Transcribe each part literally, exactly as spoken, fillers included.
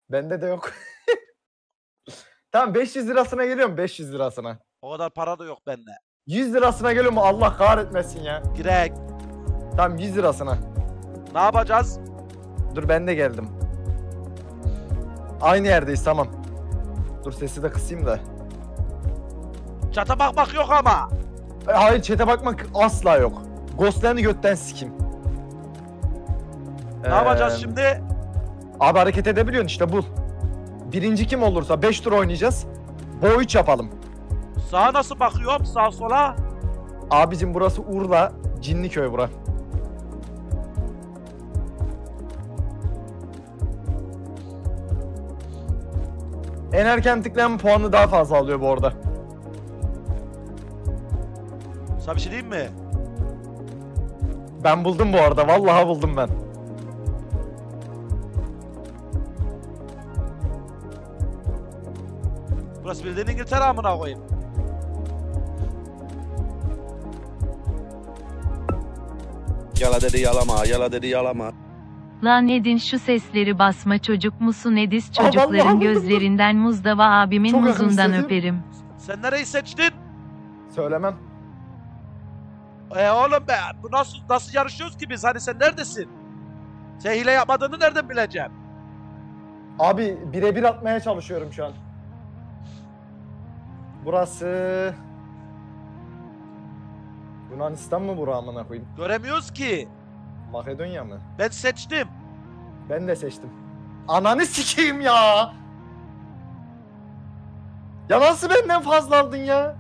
Bende de yok. Tamam beş yüz lirasına geliyorum beş yüz lirasına. O kadar para da yok bende. yüz lirasına geliyor mu? Allah kahretmesin ya. Girek. Tamam yüz lirasına. Ne yapacağız? Dur ben de geldim. Aynı yerdeyiz tamam. Dur sesi de kısayım da. Çata bakmak yok ama. E, hayır chat'e bakmak asla yok. Ghostlarını götten sikim. Ne ee, yapacağız şimdi? Abi hareket edebiliyorsun işte bul. Birinci kim olursa beş tur oynayacağız. Bo üç yapalım. Sağa nasıl bakıyorum? Sağ sola? Abicim burası Urla, Cinliköy bura. En erken tıklayan puanı daha fazla alıyor bu arada. Sana bir şey diyeyim mi? Ben buldum bu arada. Vallahi buldum ben. Burası bildiğin İngiltere amına koyayım. Yala dedi yalama, yala dedi yalama. Lan Edin şu sesleri basma çocuk musun Edis çocukların gözlerinden Muzdava abimin Çok muzundan öperim. Sen nereyi seçtin? Söylemem. E oğlum be bu nasıl nasıl yarışıyoruz ki biz? Hani sen neredesin? Sen hile yapmadığını nereden bileceğim? Abi birebir atmaya çalışıyorum şu an. Burası... Yunanistan mı bura amına koyayım? Göremiyoruz ki. Makedonya mı? Ben seçtim. Ben de seçtim. Ananı sikeyim ya! Ya nasıl benden fazla aldın ya?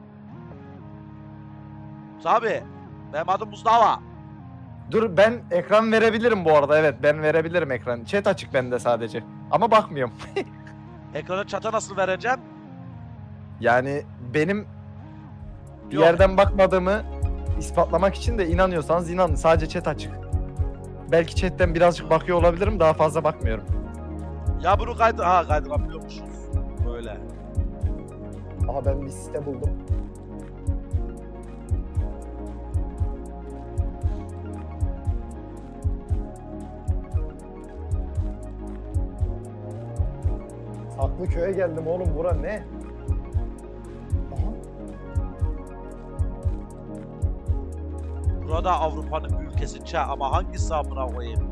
Abi benim adım Mustafa. Dur ben ekran verebilirim bu arada, evet ben verebilirim ekran. Chat açık bende sadece. Ama bakmıyorum. Ekranı çata nasıl vereceğim? Yani benim bir Yok. yerden bakmadığımı ispatlamak için de inanıyorsanız inanın. Sadece chat açık. Belki chatten birazcık bakıyor olabilirim, daha fazla bakmıyorum. Ya bunu kaydı... Ha kaydıramıyormuşuz. Böyle. Aha ben bir site buldum. Saklıköy'e geldim oğlum, bura ne? Aha. Burada Avrupa'nın bir ülkesi Çağ ama hangisi amına koyayım?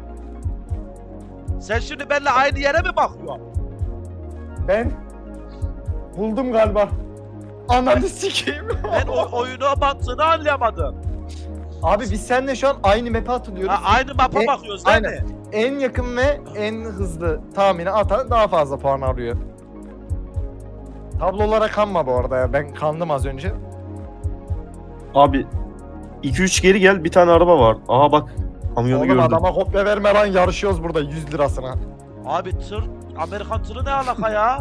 Sen şimdi benimle aynı yere mi bakıyorsun? Ben buldum galiba. Ananı sikeyim. Ben o oyunu mantığını anlayamadım. Abi biz seninle şu an aynı map'e atılıyoruz. Ha, aynı map'a E, bakıyoruz değil aynen. mi? En yakın ve en hızlı tahmini atan daha fazla puan alıyor. Tablolara kanma bu arada ya. Ben kandım az önce. Abi iki üç geri gel, bir tane araba var. Aha bak, kamyonu Oğlum gördüm. adama kopya verme lan, yarışıyoruz burada yüz lirasına. Abi tır, Amerikan tırı ne alaka ya?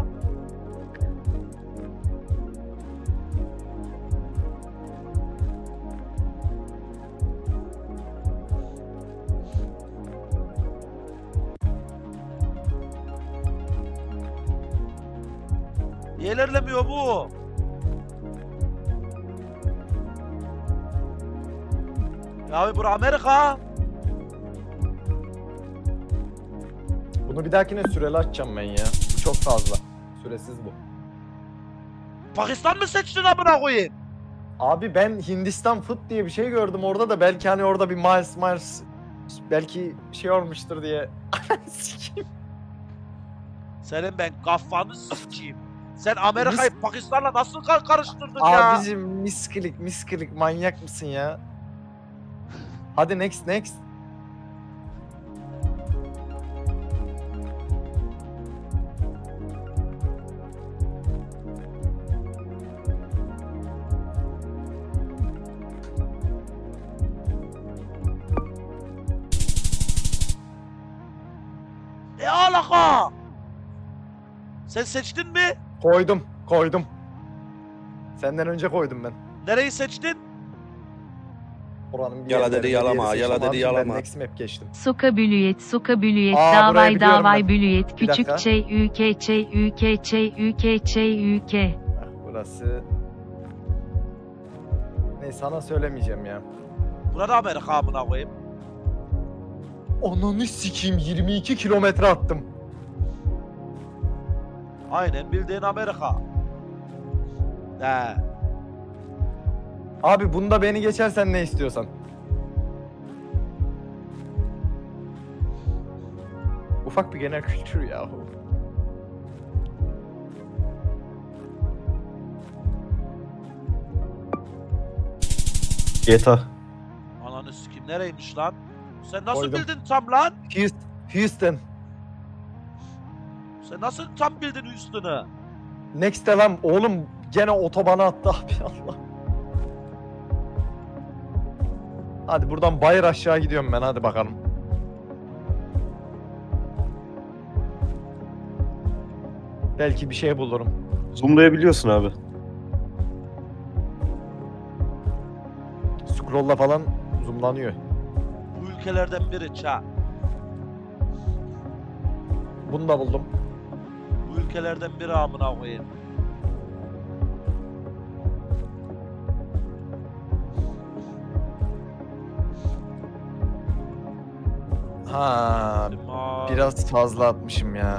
Niye ilerlemiyor bu? Ya abi bura Amerika. Bunu bir dahakine süreli açacağım ben ya. Bu çok fazla. Süresiz bu. Pakistan mı seçtin amına koyayım? Abi ben Hindistan Foot diye bir şey gördüm orada da, belki hani orada bir Miles Miles belki şey olmuştur diye. Sikeyim. Senin ben kafanı sikeyim. Sen Amerika'yı Pakistan'la nasıl kar karıştırdın ya? Abicim miskilik miskilik, manyak mısın ya? Hadi next next. Ne alaka? Sen seçtin mi? Koydum koydum. Senden önce koydum ben. Nereyi seçtin? Buranın bir Yala yerleri, dedi bir yalama, yeri yala seçtim. dedi Abicim, yalama. Ben next map geçtim. Suka bülüyet suka bülüyet Aa, burayı davay biliyorum davay ben. bülüyet Bir dakika. küçük çey ülke çey ülke çey ülke çey ülke. Heh, burası... Ne sana söylemeyeceğim ya. Burada Amerika amına koyayım. Ananı sikeyim, yirmi iki kilometre attım. Aynen bildiğin Amerika. He. Abi bunda beni geçersen ne istiyorsan. Ufak bir genel kültür yahu. G T A. Ananı sikim nereymiş lan? Sen nasıl Koydum. bildin tam lan? Houston. Houston. Sen nasıl tam bildin Houston'ı? Next lan oğlum gene otobana attı abi Allah. Hadi buradan bayır aşağı gidiyorum ben hadi bakalım. Belki bir şey bulurum. Zoomlayabiliyorsun abi. Scroll'la falan zoomlanıyor. Bu ülkelerden biri ça. Bunu da buldum. Bu ülkelerden biri amına koyayım. Ha, Limon. biraz fazla atmışım ya.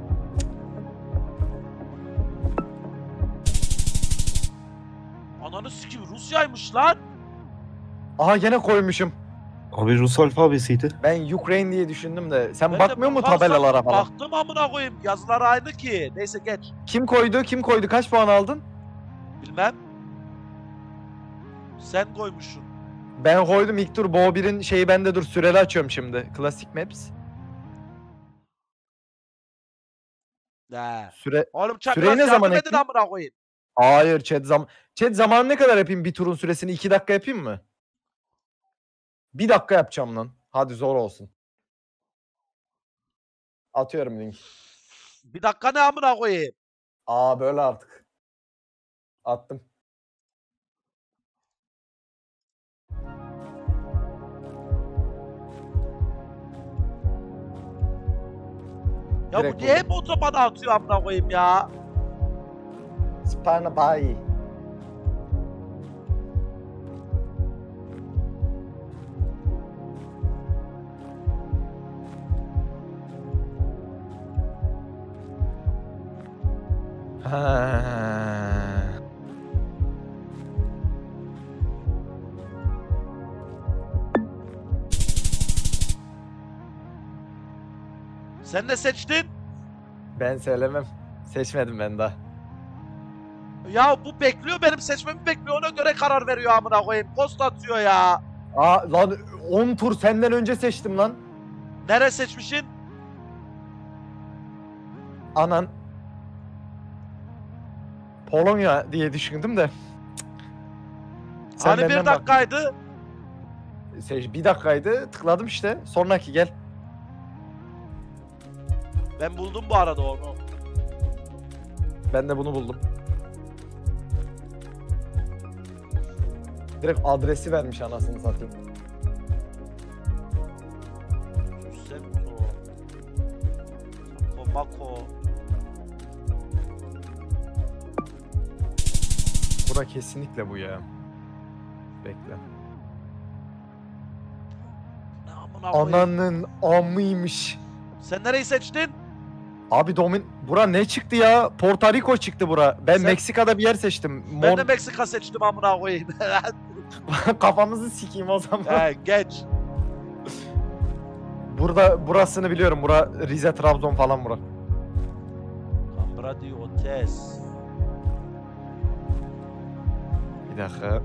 Ananı sikim Rusya'ymış lan. Aha gene koymuşum. Abi Rus alfabesiydi. Ben Ukraine diye düşündüm de. Sen Ben de bakmıyor mu bakarsan tabelalara falan? Baktım amına koyayım. Yazılar aynı ki. Neyse geç. Kim koydu? Kim koydu? Kaç puan aldın? Bilmem. Sen koymuşsun. Ben koydum ilk tur. Bo bir'in şeyi bende dur. Süreli açıyorum şimdi. Classic Maps. Ne? Süre... Oğlum çak Süreyi biraz ne zaman yardım edin ektin? amına koyayım. Hayır chat zaman. Chat zamanı ne kadar yapayım bir turun süresini? iki dakika yapayım mı? Bir dakika yapacağım lan. Hadi zor olsun. Atıyorum link. Bir dakika ne amına koyayım. Aa böyle artık. Attım. Ya Direkt bu niye buldum. hep otobana atıyor amına koyayım ya? Sparna bayi. Ha. Sen ne seçtin? Ben söylemem. Seçmedim ben daha. Ya bu bekliyor benim seçmemi bekliyor ona göre karar veriyor amına koyayım. Post atıyor ya. Aa lan on tur senden önce seçtim lan. Nere seçmişsin? Anan. Polonya diye düşündüm de. Sen Hani bir benden bak. dakikaydı? Seç- Bir dakikaydı tıkladım işte. Sonraki gel. Ben buldum bu arada onu. Ben de bunu buldum. Direkt adresi vermiş anasını satayım. Susento. Mako. Bura kesinlikle bu ya. Bekle. Ne amına koyayım? Ananın amıymış. Sen nereyi seçtin? Abi Domin... Bura ne çıktı ya? Porto Rico çıktı bura. Ben Sen- Meksika'da bir yer seçtim. Ben Mon... de Meksika seçtim amına koyayım. Kafamızı sikeyim o zaman. He geç. Burada burasını biliyorum. Bura Rize, Trabzon falan bura. Cambradi Otes. Bir dakika.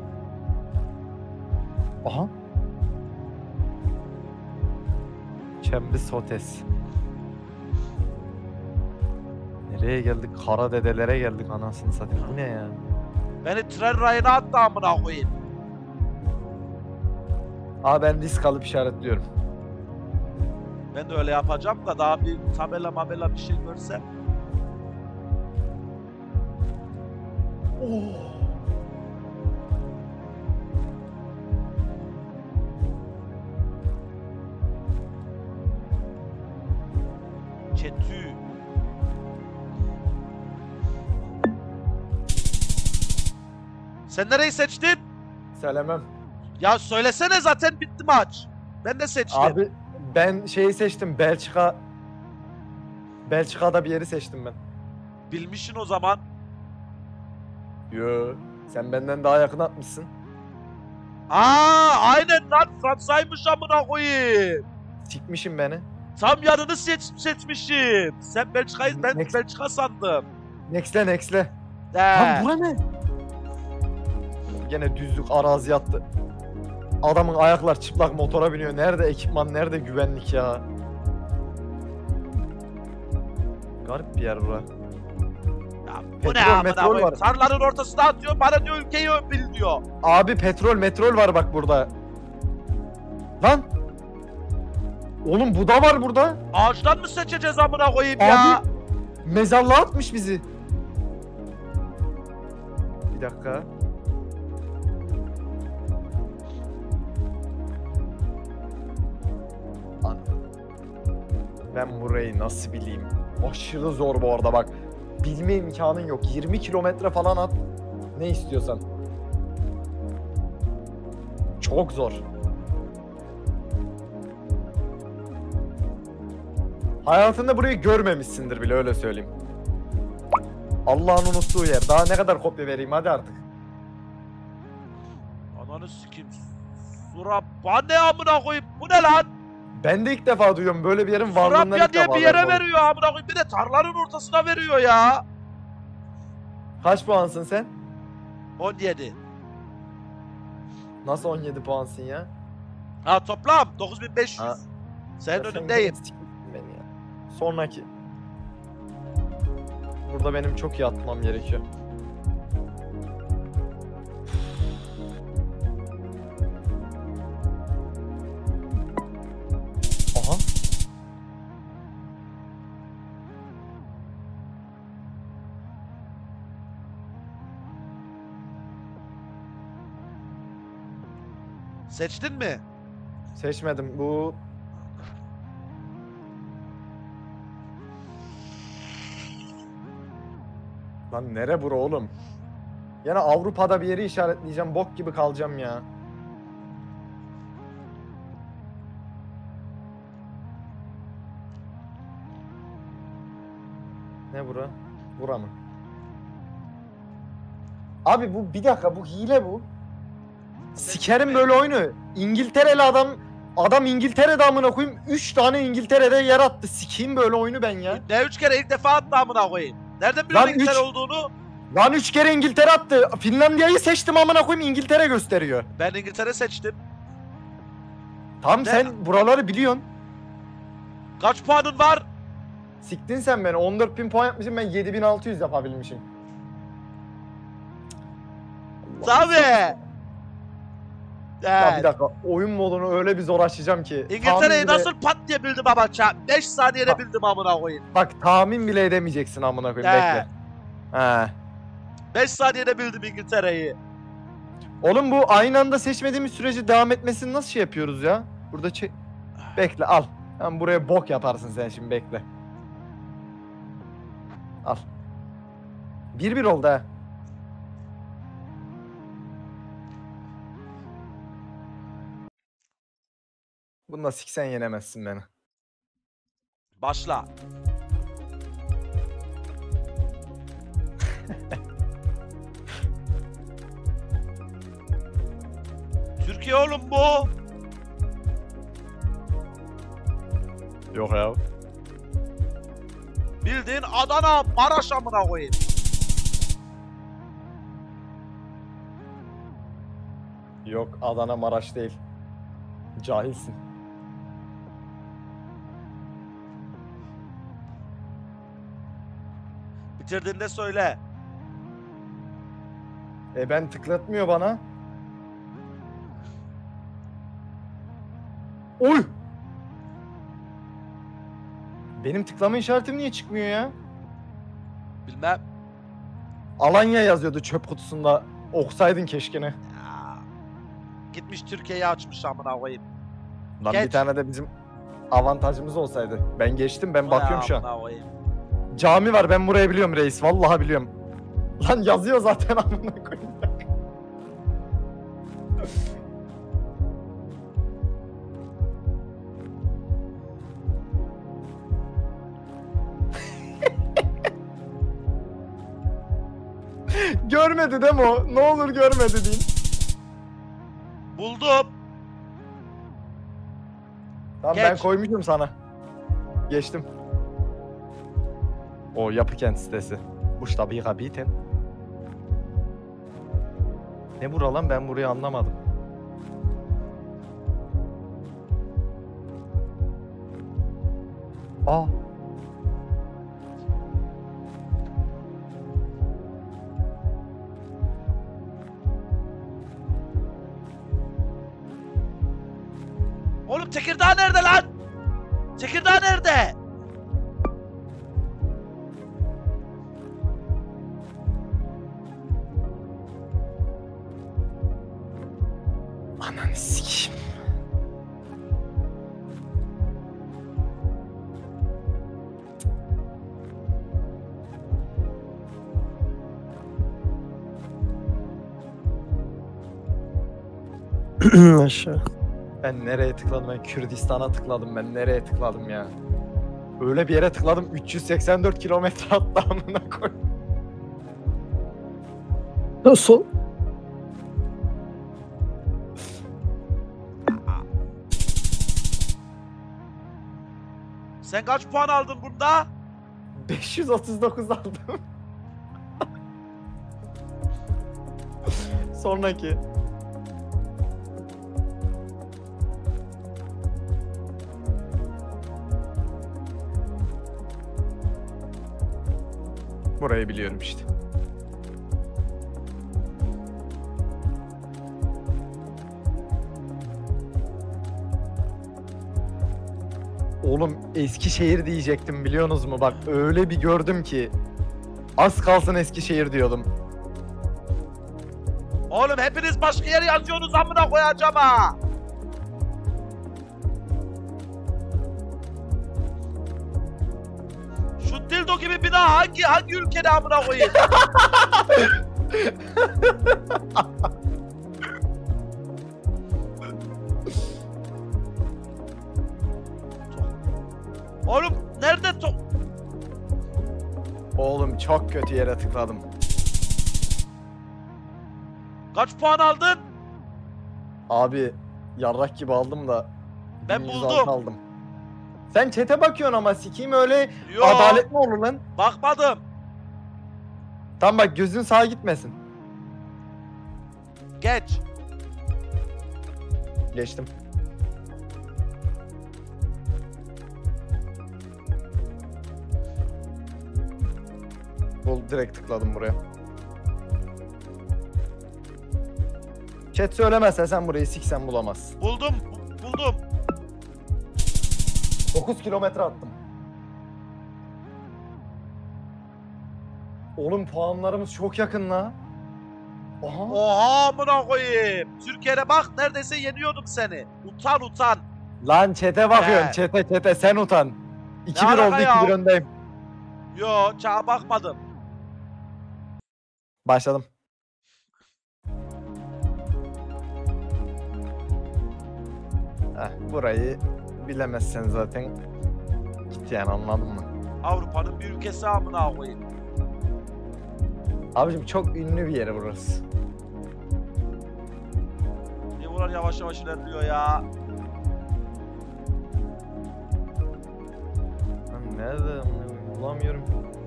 Aha. Çembi Sotes. Nereye geldik? Kara dedelere geldik anasını satayım. Bu ne ya? Beni tren rayına attı amına koyayım. Aa ben risk alıp işaretliyorum. Ben de öyle yapacağım da daha bir tabela mabela bir şey görsem. Oh. Çetü. Sen nereyi seçtin? Söylemem. Ya söylesene zaten bitti maç. Ben de seçtim. Abi ben şeyi seçtim. Belçika. Belçika'da bir yeri seçtim ben. Bilmişsin o zaman. Yo. Sen benden daha yakın atmışsın. Aa, aynen lan, Fransa'ymış amına koyayım. Sikmişim beni. Tam yanını seç seçmişim. Sen Belçika'yı, ben Next. Belçika sandım. Nexle nexle. He. Lan bura ne? Gene düzlük arazi attı. Adamın ayaklar çıplak motora biniyor. Nerede ekipman, nerede güvenlik ya? Garip bir yer bura. Ya bu Petrol, ne amına metrol koyayım? var. Tarlanın ortasına atıyor, bana diyor ülkeyi bil diyor. Abi petrol metrol var bak burada. Lan! Oğlum bu da var burada. Ağaçtan mı seçeceğiz amına koyayım ya? Abi mezarlığa atmış bizi. Bir dakika. An- Ben burayı nasıl bileyim? Aşırı zor bu arada bak. Bilme imkanın yok. yirmi kilometre falan at. Ne istiyorsan. Çok zor. Hayatında burayı görmemişsindir bile, öyle söyleyeyim. Allah'ın unuttuğu yer. Daha ne kadar kopya vereyim, hadi artık. Ananı sikeyim. Surabba ne amına koyayım? Bu ne lan? Ben de ilk defa duyuyorum böyle bir yerin varlığından Surabba ilk diye defa bir yere haberim oldu. veriyor amına koyayım. Bir de tarlanın ortasına veriyor ya. Kaç puansın sen? on yedi. Nasıl on yedi puansın ya? Ha toplam dokuz bin beş yüz. Ha. Sen Ya önündeyim. gene siktir beni ya. Sonraki. Burada benim çok iyi atmam gerekiyor. Aha. Seçtin mi? Seçmedim. Bu Lan nere bura oğlum? Yine Avrupa'da bir yeri işaretleyeceğim. Bok gibi kalacağım ya. Ne bura? Bura mı? Abi bu bir dakika, bu hile bu. Sikerim böyle oyunu. İngiltereli adam adam İngiltere'de amına koyayım. üç tane İngiltere'de yer attı. Sikeyim böyle oyunu ben ya. Ne üç kere ilk defa attı amına koyayım. Nereden Lan biliyorsun İngiltere üç- olduğunu? Lan üç kere İngiltere attı. Finlandiya'yı seçtim amına koyayım, İngiltere gösteriyor. Ben İngiltere seçtim. Tamam Ne? sen buraları biliyorsun. Kaç puanın var? Siktin sen beni. on dört bin puan yapmışım, ben yedi bin altı yüz yapabilmişim. Allah. Tabii. Ya bir Evet. dakika, oyun modunu öyle bir zor açacağım ki. İngiltere'yi tahmin bile- nasıl pat diye bildim ama beş saniyede Ha. bildim amına koyayım. Bak tahmin bile edemeyeceksin amına koyayım, He. bekle. He. beş saniyede bildim İngiltere'yi. Oğlum bu aynı anda seçmediğimiz sürece devam etmesini nasıl şey yapıyoruz ya? Burada çek... Bekle al. Tamam, buraya bok yaparsın sen şimdi, bekle. Al. Bir bir oldu ha. Bunda siksen yenemezsin beni. Başla. Türkiye oğlum bu. Yok ya. Bildiğin Adana, Maraş amına koyayım. Yok, Adana Maraş değil. Cahilsin. Bitirdiğinde söyle. E ben tıklatmıyor bana. Oy! Benim tıklama işaretim niye çıkmıyor ya? Bilmem. Alanya yazıyordu çöp kutusunda. Okusaydın keşke ne. Ya. Gitmiş Türkiye'yi açmış amına koyayım. Lan Geç. bir tane de bizim avantajımız olsaydı. Ben geçtim, ben bakıyorum şu an. Amına koyayım. Cami var, ben burayı biliyorum reis. Vallahi biliyorum. Lan yazıyor zaten amına koyayım. Görmedi değil mi o? Ne olur görmedi deyin. Buldum. Tamam Geç. ben koymuşum sana. Geçtim. O yapı kent sitesi. Buchstabe Rabiten. Ne bura lan, ben burayı anlamadım. Aa. Oğlum Tekirdağ nerede lan? Tekirdağ nerede? Ananı sikeyim. Aşağı. Ben nereye tıkladım? Ben Kürdistan'a tıkladım. Ben nereye tıkladım ya? Öyle bir yere tıkladım. üç yüz seksen dört kilometre attı amına koy. Nasıl? Sen kaç puan aldın bunda? beş yüz otuz dokuz aldım. Sonraki. Burayı biliyorum işte. Oğlum Eskişehir diyecektim biliyorsunuz mu? Bak öyle bir gördüm ki. Az kalsın Eskişehir diyordum. Oğlum hepiniz başka yere yazıyorsunuz amına koyacağım ha. Şu dildo gibi bina hangi hangi ülkede amına koyayım? Oğlum nerede to... Oğlum çok kötü yere tıkladım. Kaç puan aldın? Abi yarrak gibi aldım da. Ben bin yüz buldum. altı aldım. Sen çete bakıyorsun ama sikeyim öyle Yo, adalet mi olur lan? bakmadım. Tam bak gözün sağa gitmesin. Geç. Geçtim. Bul direkt tıkladım buraya. Chat söylemezse sen burayı siksen bulamazsın. Buldum. bu- Buldum. dokuz kilometre attım. Oğlum puanlarımız çok yakın la. Aha. Oha amına koyayım. Türkiye'de bak neredeyse yeniyordum seni. Utan utan. Lan chat'e bakıyorum. He. Chat'e chat'e sen utan. iki bir alaka oldu, ya? iki bir öndeyim. Yo çağa bakmadım. Başladım. Heh, burayı bilemezsen zaten git yani, anladın mı? Avrupa'nın bir ülkesi amına koyayım. Abicim çok ünlü bir yer burası. Niye bunlar yavaş yavaş ilerliyor ya? Lan nerede? Bulamıyorum.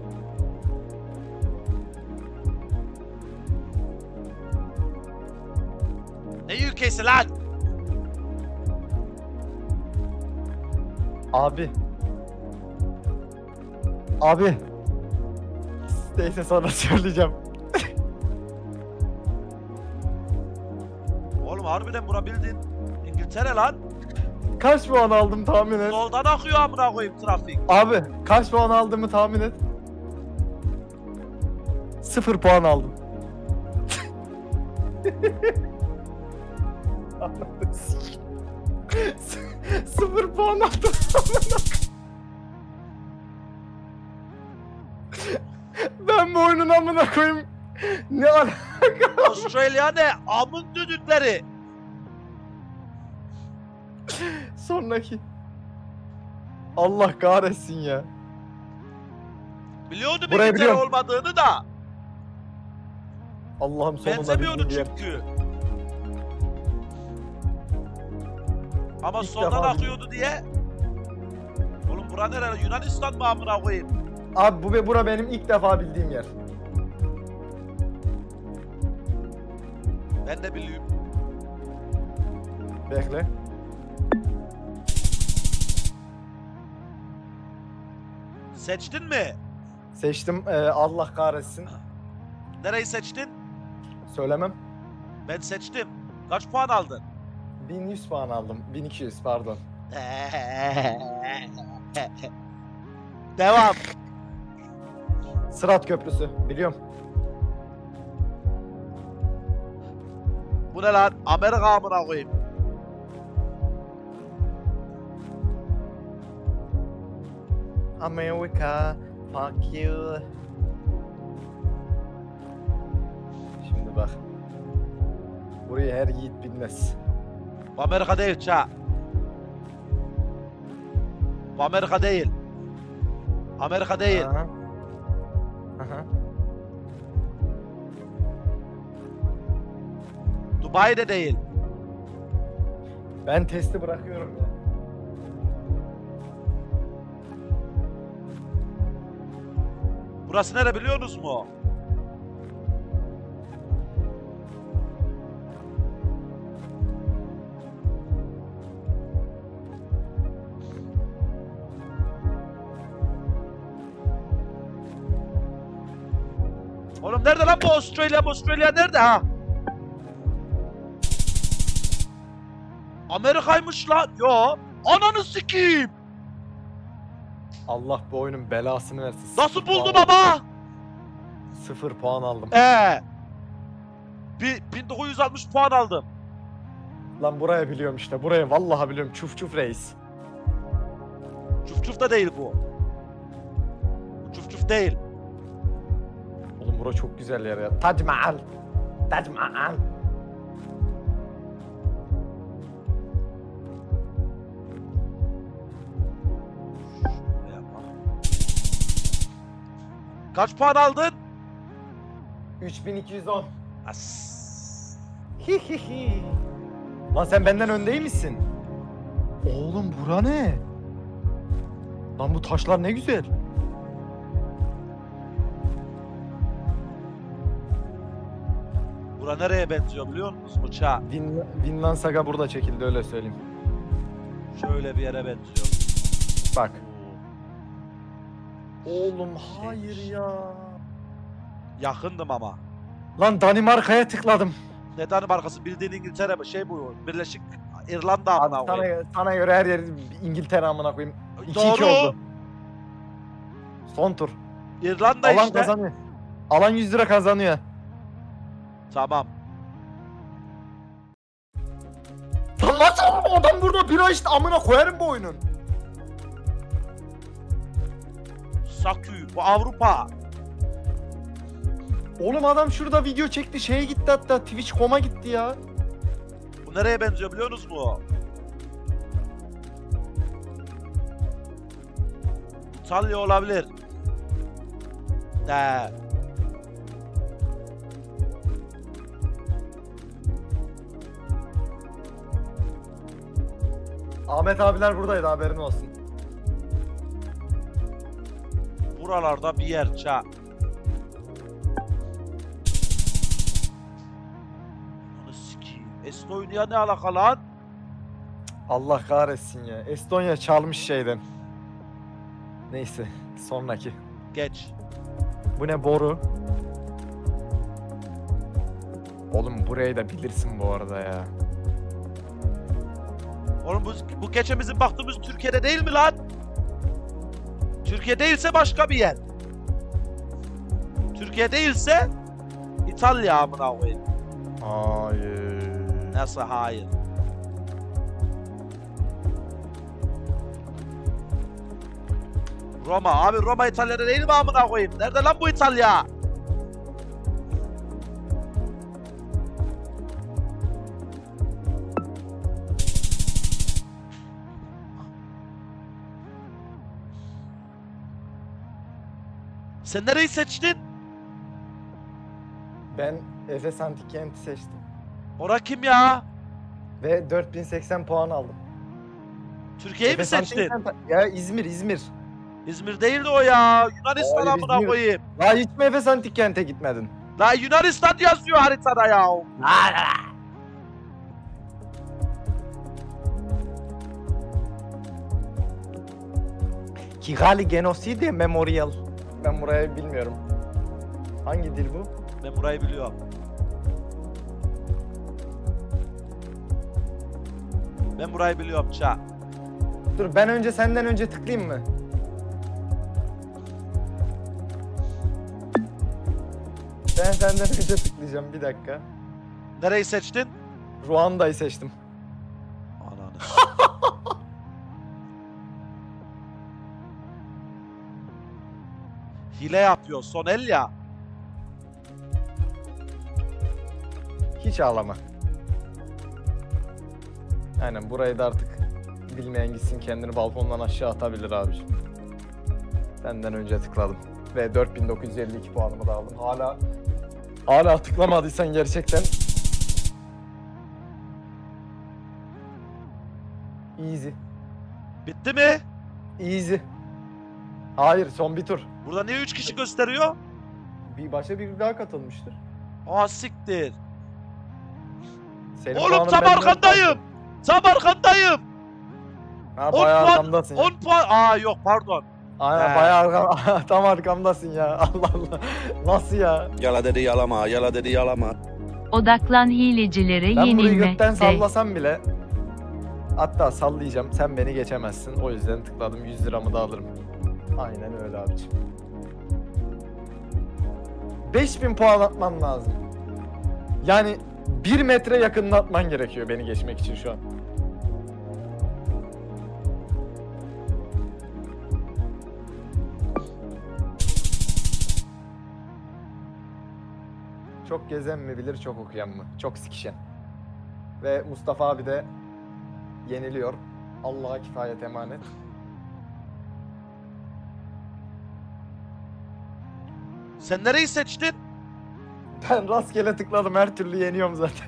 Ne ülkesi lan? Abi. Abi. Neyse sonra söyleyeceğim. Oğlum harbiden bura bildiğin İngiltere lan. Kaç puan aldım tahmin et. Soldan akıyor amına koyayım trafik. Abi kaç puan aldığımı tahmin et. Sıfır puan aldım. Sıfır puan aldım. Ben bu oyunun amına koyayım. Ne ala... Australia ne? Amın düdükleri. Sonraki. Allah kahretsin ya. Biliyordum Burayı İngiltere biliyorum. olmadığını da. Allah'ım sonunda Benzemiyordu bildiğim yer. çünkü. Ama İlk soldan defa akıyordu diye. Oğlum bura nere? Yunanistan mı amına koyayım? Abi bu ve bura benim ilk defa bildiğim yer. Ben de biliyorum. Bekle. Seçtin mi? Seçtim. Ee, Allah kahretsin. Nereyi seçtin? Söylemem. Ben seçtim. Kaç puan aldın? bin yüz puan aldım. bin iki yüz pardon. Devam. Sırat Köprüsü. Biliyorum. Bu ne lan? Amerika amına koyayım. Amerika. Fuck you. Şimdi bak. Burayı her yiğit bilmez. Bu Amerika değil ça. Bu Amerika değil. Amerika değil. Aha. Aha. Dubai de değil. Ben testi bırakıyorum ya. Burası nere biliyorsunuz mu? Oğlum nerede lan bu Australia? Australia nerede ha? Amerika'ymış lan. Yo. Ananı sikeyim. Allah bu oyunun belasını versin. Nasıl Sıfır buldum puan- ama? Sıfır puan aldım. Ee. Bir bin dokuz yüz altmış puan aldım. Lan buraya biliyorum işte. Buraya vallahi biliyorum. Çuf çuf reis. Çuf çuf da değil bu. Bu çuf çuf değil. Oğlum bura çok güzel yer ya. Tac Mahal. Tac Mahal. Kaç puan aldın? üç bin iki yüz on. As. Hihihi. Lan sen benden önde misin? Oğlum bura ne? Lan bu taşlar ne güzel. Bura nereye benziyor biliyor musunuz? Uçağa. Vin Vinland Saga burada çekildi öyle söyleyeyim. Şöyle bir yere benziyor. Bak. Oğlum hayır ya. Yakındım ama. Lan Danimarka'ya tıkladım. Ne Danimarkası bildiğin İngiltere mi? Şey bu. Birleşik İrlanda amına Abi koyayım. sana, sana göre her yer İngiltere amına koyayım. iki iki Doğru. oldu. Son tur. İrlanda Alan işte. kazanıyor. Alan yüz lira kazanıyor. Tamam. Lan nasıl adam burada bira işte amına koyarım bu oyunun. Sakü. Bu Avrupa. Oğlum adam şurada video çekti şeye gitti hatta Twitch nokta com'a gitti ya. Bu nereye benziyor biliyor musunuz mu? İtalya olabilir. De. Ahmet abiler buradaydı haberin olsun. Buralarda bir yer ça. Onu sikeyim. Estonya ne alaka lan? Allah kahretsin ya. Estonya çalmış şeyden. Neyse sonraki. Geç. Bu ne boru? Oğlum burayı da bilirsin bu arada ya. Oğlum bu, bu geçemizin baktığımız Türkiye'de değil mi lan? Türkiye değilse başka bir yer. Türkiye değilse İtalya amına koyayım. Hayır. Nasıl hayır? Roma abi Roma İtalya'da değil mi amına koyayım? Nerede lan bu İtalya? Sen nereyi seçtin? Ben Efes Antik Kent'i seçtim. Ora kim ya? Ve dört bin seksen puan aldım. Türkiye'yi mi Efes Antik seçtin? Kent- Ya İzmir, İzmir. İzmir değildi o ya. Yunanistan Hayır, amına İzmir. koyayım. La hiç mi Efes Antik Kent'e gitmedin? La Yunanistan yazıyor haritada ya. Kigali Genocide Memorial. Ben burayı bilmiyorum. Hangi dil bu? Ben burayı biliyorum. Ben burayı biliyorum ça. Dur ben önce senden önce tıklayayım mı? Ben senden önce tıklayacağım bir dakika. Nereyi seçtin? Ruanda'yı seçtim. Ananı. Hile yapıyor son el ya. Hiç ağlama. Aynen burayı da artık bilmeyen gitsin kendini balkondan aşağı atabilir abiciğim. Senden önce tıkladım. Ve dört bin dokuz yüz elli iki puanımı da aldım. Hala hala tıklamadıysan gerçekten easy. Bitti mi? Easy. Hayır son bir tur. Burada niye üç kişi gösteriyor? Bir başka bir daha katılmıştır. Aa siktir. Senin Oğlum puanın tam benden arkandayım. Tam arkandayım. fazla. Ha on bayağı puan- arkamdasın ya. on puan. Aa yok pardon. Aynen He. bayağı arkam tam arkamdasın ya. Allah Allah. Nasıl ya? Yala dedi yalama, yala dedi yalama. Odaklan hilecilere Ben burayı yenilme. gökten De. sallasam bile, hatta sallayacağım, sen beni geçemezsin. O yüzden tıkladım, yüz liramı da alırım. Aynen öyle abiciğim. beş bin puan atman lazım. Yani bir metre yakınına atman gerekiyor beni geçmek için şu an. Çok gezen mi bilir, çok okuyan mı? Çok sikişen. Ve Mustafa abi de yeniliyor. Allah'a kifayet emanet. Sen nereyi seçtin? Ben rastgele tıkladım, her türlü yeniyorum zaten.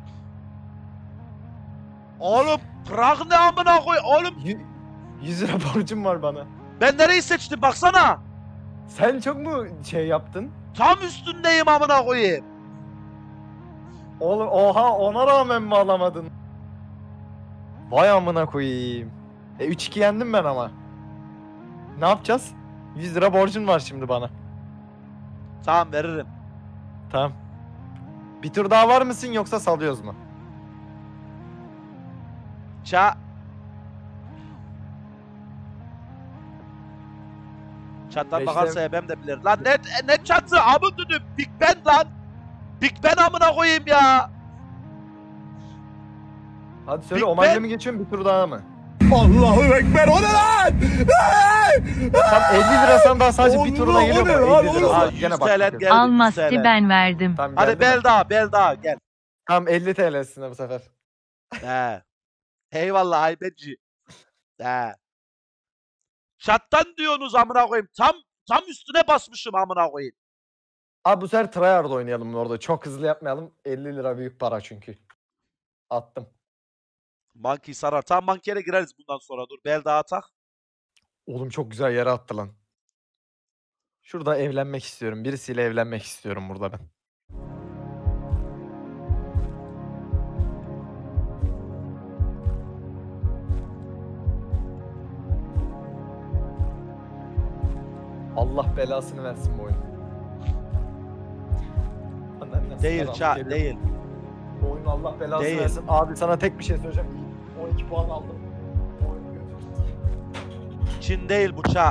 Oğlum Prag ne amına koy? Oğlum Y- yüz lira borcum var bana. ben nereyi seçtim baksana. Sen çok mu şey yaptın? Tam üstündeyim amına koyayım. Oğlum oha, ona rağmen mi alamadın? Vay amına koyayım. E üç iki yendim ben ama. Ne yapacağız? yüz lira borcun var şimdi bana. Tamam veririm. Tamam. Bir tur daha var mısın yoksa salıyoruz mu? Ça. Çattan Beşte- bakarsa ebem de bilir. Lan ne ne çatı amın dünüm Big Ben lan. Big Ben amına koyayım ya. Hadi söyle, Big omayla Ben- mı geçiyorsun, bir tur daha mı? Allahu Ekber, o ne lan? Tam elli lirasan daha sadece bir turuna Allah, geliyor o ne mu? lan, elli oğlum? lira. Aa, Gene yüz bak. T L bakıyorum. geldi. Almastı yüz T L. ben verdim. Tamam, Hadi geldi mi? bel daha bel daha gel. Tam elli T L'sine bu sefer. He. Eyvallah Aybenci. He. Çattan diyorsunuz amına koyayım. Tam tam üstüne basmışım amına koyayım. Abi bu sefer tryhard oynayalım orada. Çok hızlı yapmayalım. elli lira büyük para çünkü. Attım. Monkey sarar. Tam mankere gireriz bundan sonra. Dur bel daha tak. Oğlum çok güzel yere attı lan. Şurada evlenmek istiyorum. Birisiyle evlenmek istiyorum burada ben. Allah belasını versin bu oyun. Annen Değil nasıl ça geliyor? değil. Bu oyun Allah belasını Değil. versin. Abi sana tek bir şey söyleyeceğim. on iki puan aldım. Bu oyunu götürdüm. Çin değil bu ça.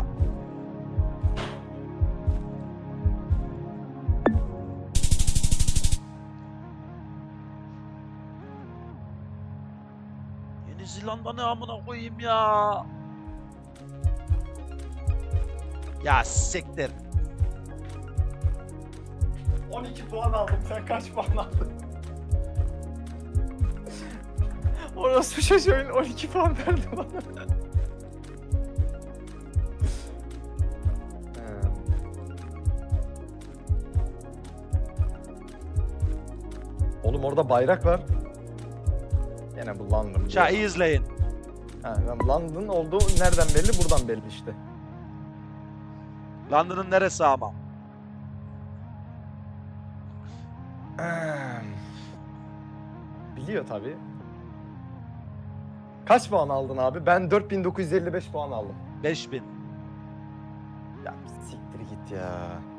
Yeni Zelanda ne amına koyayım ya. Ya siktir. on iki puan aldım. Sen kaç puan aldın? Orası çocuğun on iki puan verdi bana. Oğlum orada bayrak var. Yine bu London. Ça iyi izleyin. Ha, London olduğu nereden belli? Buradan belli işte. London'ın neresi ama? Biliyor tabii. Kaç puan aldın abi? Ben dört bin dokuz yüz elli beş puan aldım. beş bin. Ya siktir git ya.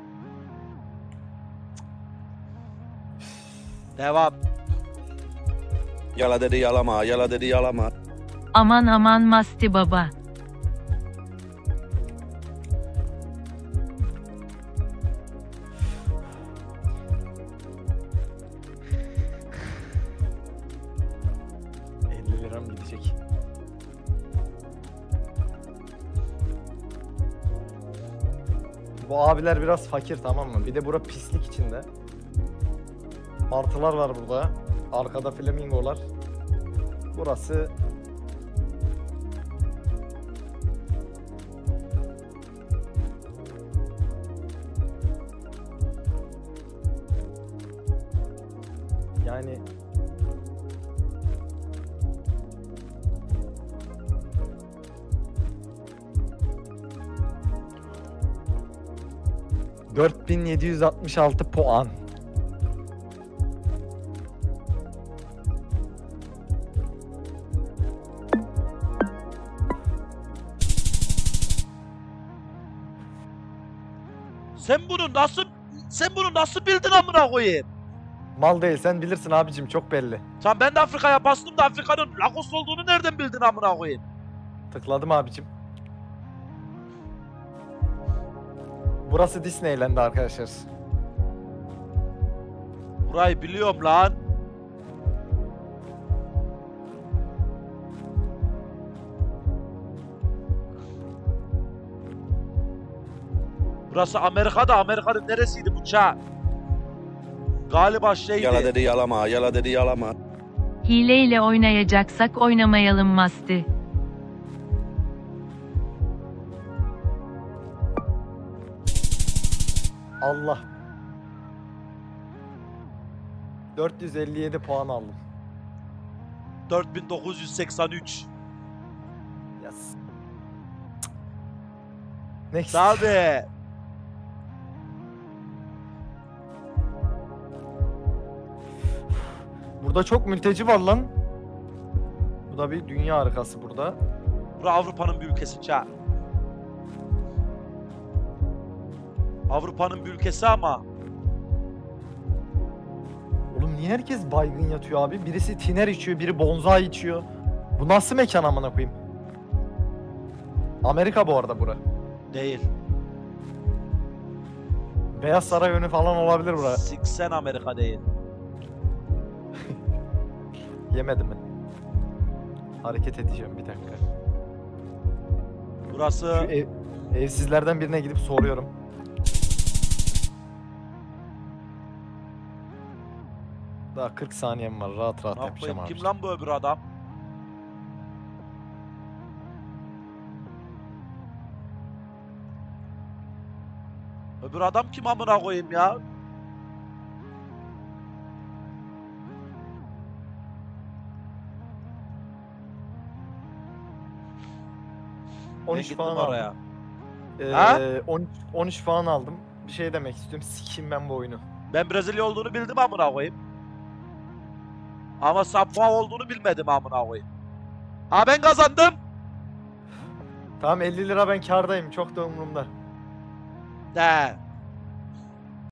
Devam. Yala dedi yalama, yala dedi yalama. Aman aman Masti baba. elli liram gidecek. Bu abiler biraz fakir, tamam mı? Bir de bura pislik içinde. Martılar var burada. Arkada flamingolar. Burası yani dört bin yedi yüz altmış altı puan. Sen bunu nasıl sen bunu nasıl bildin amına koyayım? Mal değil, sen bilirsin abicim, çok belli. Sen ben de Afrika'ya bastım da Afrika'nın Lagos olduğunu nereden bildin amına koyayım? Tıkladım abicim. Burası Disneyland arkadaşlar. Burayı biliyorum lan. Burası Amerika'da. Amerika'nın neresiydi bu ça? Galiba şeydi. Yala dedi yalama, yala dedi yalama. Hileyle oynayacaksak oynamayalım Masti. Allah. dört yüz elli yedi puan aldım. dört bin dokuz yüz seksen üç. Yes. Next. Tabii. Burada çok mülteci var lan. Bu da bir dünya harikası burada. Bura Avrupa'nın bir ülkesi ça. Avrupa'nın bir ülkesi ama Oğlum niye herkes baygın yatıyor abi? Birisi tiner içiyor, biri bonzai içiyor. Bu nasıl mekan amına koyayım? Amerika bu arada bura. değil. Beyaz Saray önü falan olabilir bura. seksen Amerika değil. Yemedi mi? Hareket edeceğim bir dakika. Burası Şu ev, evsizlerden birine gidip soruyorum. Daha kırk saniyem var. Rahat rahat ne yapacağım yapayım? abi. Kim lan bu öbür adam? Öbür adam kim amına koyayım ya? on Ne üç gittim falan aldım. oraya? Ee, Ha? on üç, on üç falan aldım. Bir şey demek istiyorum. Sikeyim ben bu oyunu. Ben Brezilya olduğunu bildim amına koyayım. Ama Sapuha olduğunu bilmedim amına koyayım. Ha ben kazandım. Tamam elli lira ben kârdayım. Çok da umurumda. De.